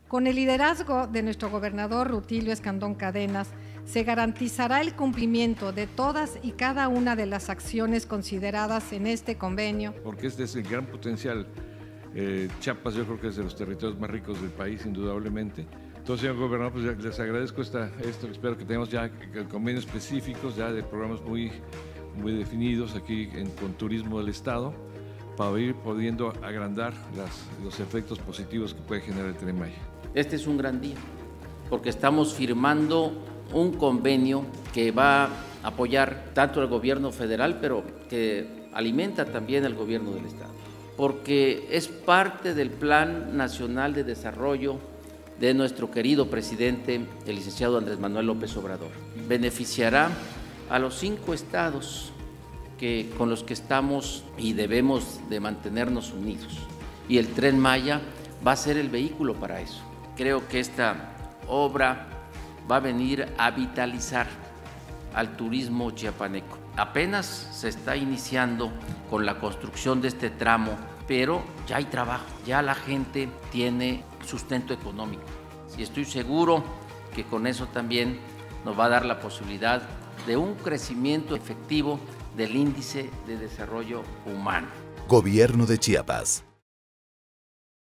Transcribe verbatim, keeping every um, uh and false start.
Con el liderazgo de nuestro gobernador Rutilio Escandón Cadenas, se garantizará el cumplimiento de todas y cada una de las acciones consideradas en este convenio. Porque este es el gran potencial. Eh, Chiapas yo creo que es de los territorios más ricos del país, indudablemente. Entonces, señor gobernador, pues les agradezco esta, esto, espero que tengamos ya convenios específicos, ya de programas muy, muy definidos aquí en, con turismo del Estado, para ir pudiendo agrandar las, los efectos positivos que puede generar el Tren Maya. Este es un gran día, porque estamos firmando un convenio que va a apoyar tanto al gobierno federal, pero que alimenta también al gobierno del Estado, porque es parte del Plan Nacional de Desarrollo de nuestro querido presidente, el licenciado Andrés Manuel López Obrador. Beneficiará a los cinco estados que, con los que estamos y debemos de mantenernos unidos. Y el Tren Maya va a ser el vehículo para eso. Creo que esta obra va a venir a vitalizar al turismo chiapaneco. Apenas se está iniciando con la construcción de este tramo, pero ya hay trabajo, ya la gente tiene sustento económico. Y estoy seguro que con eso también nos va a dar la posibilidad de un crecimiento efectivo del índice de desarrollo humano. Gobierno de Chiapas.